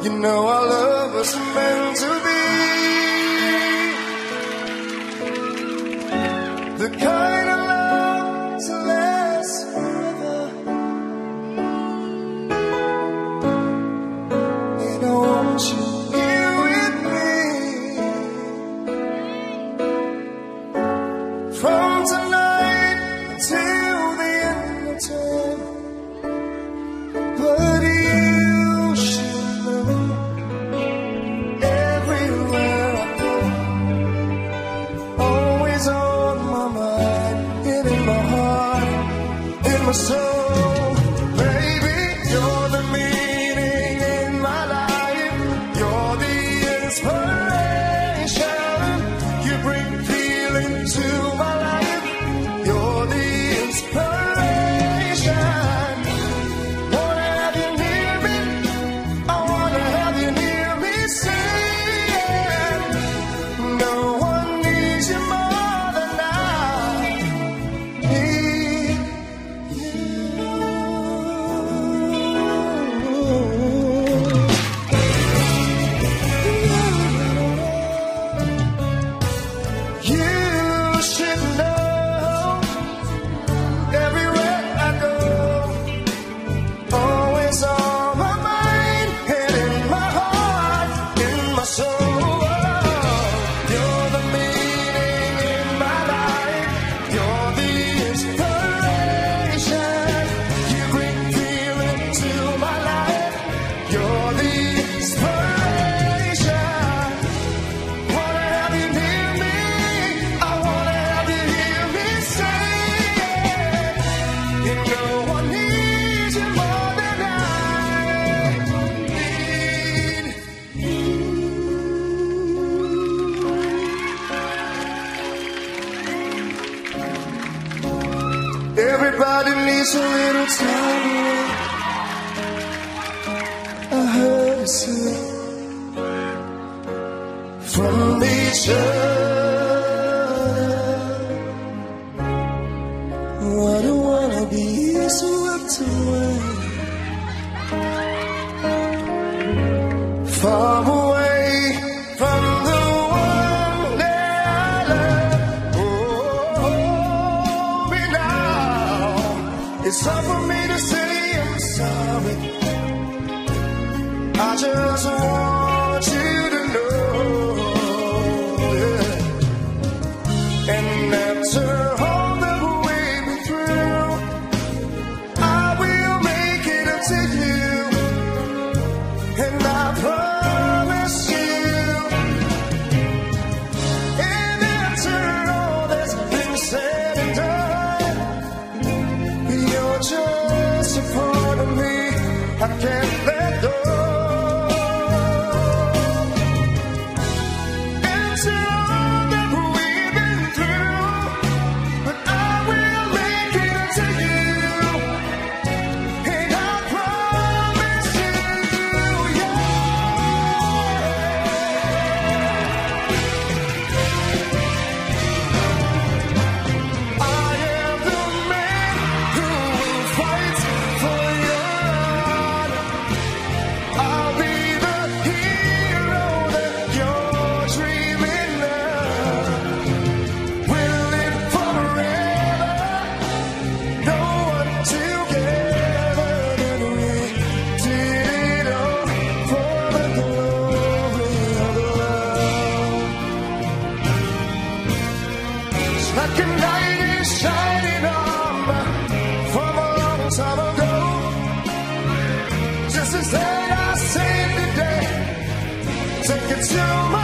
You know our love was meant to be the kind of love to last forever. And I want you here with me from tonight till the end of time. But you should know, everywhere I go, always on my mind, and in my heart, in my soul. Baby, you're the meaning in my life. You're the inspiration. You bring feeling to my life. You're the inspiration. Wanna have you near me? I wanna have you near me. Singing, no one needs you more than I need you. You should know, everywhere I go, always on my mind, and in my heart, in my soul. You're the meaning in my life. You're the inspiration. You bring feeling to my life. You're the inspiration. Wanna have you near me? I wanna have you hear me say it. You know I need you more than I need you. Everybody needs a little time. I heard you say from each other. I don't wanna be swept away, far away from the one that I love. Oh, me now. It's hard for me to say I'm sorry. I just want you to know, yeah. And after all that we've been through, I will make it up to you. And I promise you. And after all that's been said and done, you're just a part of me I can't let go. After all that we've been through, but I will make it up to you. And I promise you, yeah. I am the man who fights for your honor. I'll be the hero that you're dreaming of. We'll live forever, no one together, and we did it all for the glory of love. It's like a knight in shining armor from a long time ago. Just as that I say today, take it to